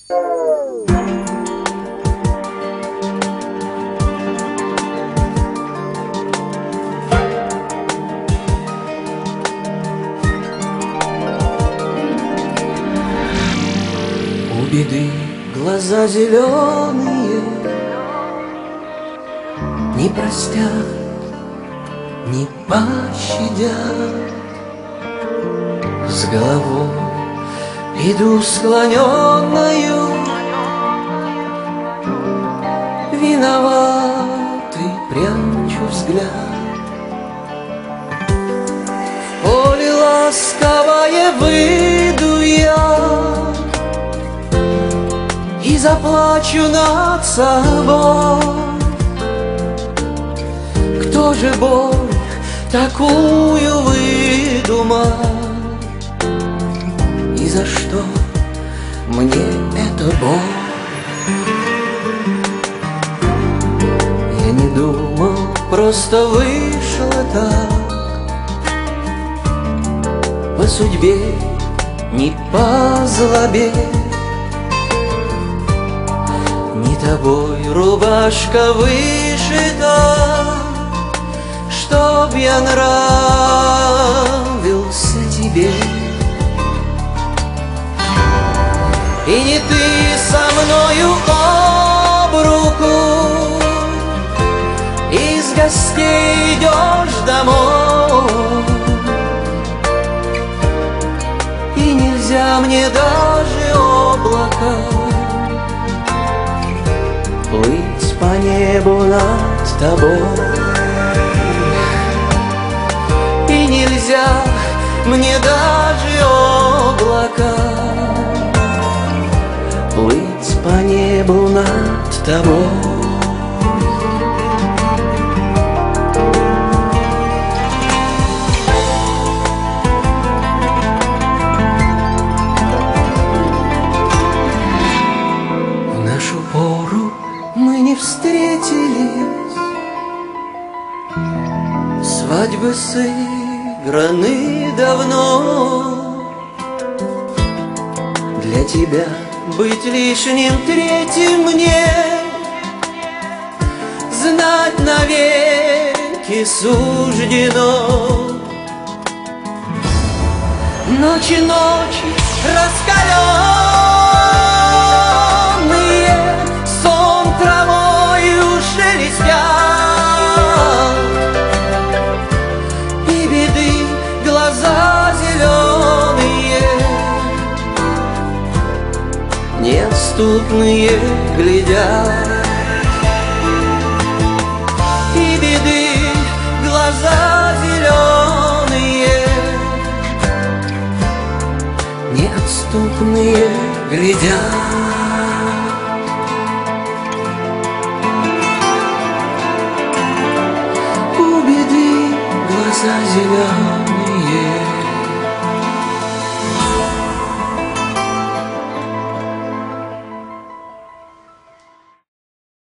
У беды глаза зеленые не простят, не пощадят. С головой иду склоненную, виноватый прячу взгляд. В поле ласковое выйду я и заплачу над собой. Кто же боль такую выдумал? И за что мне эта боль? Я не думал, просто вышло так. По судьбе, не по злобе, не тобой рубашка вышита, чтоб я нравился тебе. И не ты со мною об руку из гостей идешь домой. И нельзя мне даже облака плыть по небу над тобой. И нельзя мне даже облака плыть по небу над тобой. В нашу пору мы не встретились, свадьбы сыграны давно. Для тебя быть лишним третьим мне, знать навеки суждено. Ночи, ночи раскаленные, сон травою шелестят, и беды глаза зеленые неотступные глядят. И беды глаза зеленые неотступные глядят.